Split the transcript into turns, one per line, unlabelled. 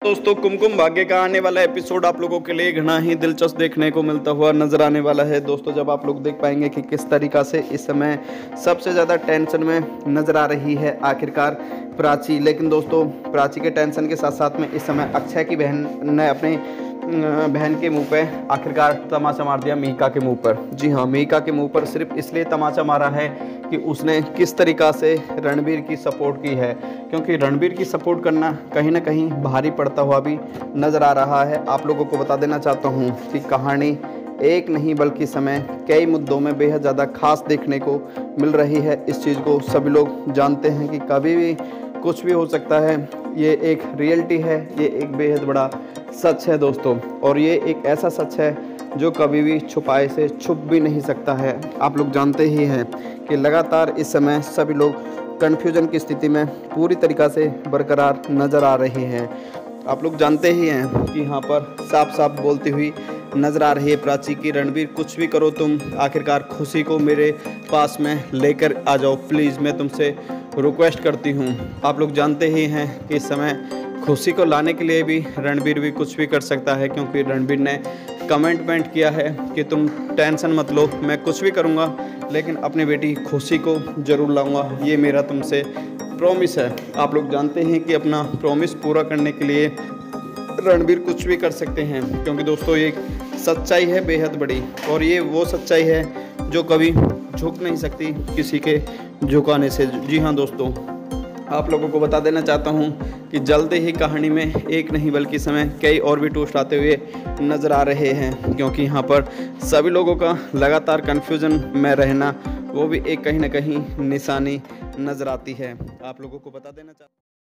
दोस्तों कुमकुम भाग्य का आने वाला एपिसोड आप लोगों के लिए घना ही दिलचस्प देखने को मिलता हुआ नजर आने वाला है। दोस्तों जब आप लोग देख पाएंगे कि किस तरीक़ा से इस समय सबसे ज़्यादा टेंशन में नज़र आ रही है आखिरकार प्राची। लेकिन दोस्तों प्राची के टेंशन के साथ साथ में इस समय अक्षय की बहन ने अपने बहन के मुंह पे आखिरकार तमाचा मार दिया मिहिका के मुंह पर। जी हाँ, मिहिका के मुंह पर सिर्फ इसलिए तमाचा मारा है कि उसने किस तरीक़ा से रणबीर की सपोर्ट की है, क्योंकि रणबीर की सपोर्ट करना कहीं ना कहीं भारी पड़ता हुआ भी नज़र आ रहा है। आप लोगों को बता देना चाहता हूँ कि कहानी एक नहीं बल्कि समय कई मुद्दों में बेहद ज़्यादा खास देखने को मिल रही है। इस चीज़ को सभी लोग जानते हैं कि कभी भी कुछ भी हो सकता है। ये एक रियलिटी है, ये एक बेहद बड़ा सच है दोस्तों, और ये एक ऐसा सच है जो कभी भी छुपाए से छुप भी नहीं सकता है। आप लोग जानते ही हैं कि लगातार इस समय सभी लोग कन्फ्यूजन की स्थिति में पूरी तरीक़ा से बरकरार नज़र आ रहे हैं। आप लोग जानते ही हैं कि यहाँ पर साफ साफ बोलती हुई नज़र आ रही है प्राची की रणबीर कुछ भी करो तुम, आखिरकार खुशी को मेरे पास में लेकर आ जाओ प्लीज़, मैं तुमसे रिक्वेस्ट करती हूँ। आप लोग जानते ही हैं कि इस समय खुशी को लाने के लिए भी रणबीर भी कुछ भी कर सकता है, क्योंकि रणबीर ने कमेंटमेंट किया है कि तुम टेंशन मत लो, मैं कुछ भी करूँगा लेकिन अपनी बेटी खुशी को ज़रूर लाऊंगा, ये मेरा तुमसे प्रॉमिस है। आप लोग जानते हैं कि अपना प्रॉमिस पूरा करने के लिए रणबीर कुछ भी कर सकते हैं, क्योंकि दोस्तों ये एक सच्चाई है बेहद बड़ी, और ये वो सच्चाई है जो कभी झुक नहीं सकती किसी के झुकाने से। जी हाँ दोस्तों, आप लोगों को बता देना चाहता हूँ कि जल्द ही कहानी में एक नहीं बल्कि समय कई और भी ट्विस्ट आते हुए नज़र आ रहे हैं, क्योंकि यहाँ पर सभी लोगों का लगातार कन्फ्यूजन में रहना वो भी एक कहीं ना कहीं निशानी नज़र आती है। आप लोगों को बता देना चाहता हूँ।